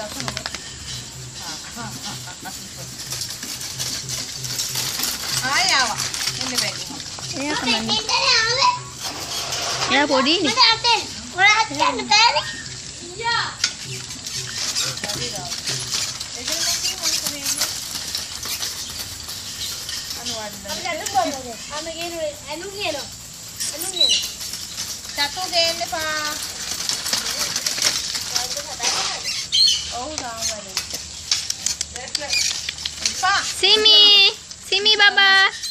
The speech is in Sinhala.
ආයාව ඉන්න බැරි එයා කමන්නේ එයා පොඩි නේ ඔයා හත්යන්න බෑනේ යා Satu gene pa. Oh, Simi Baba.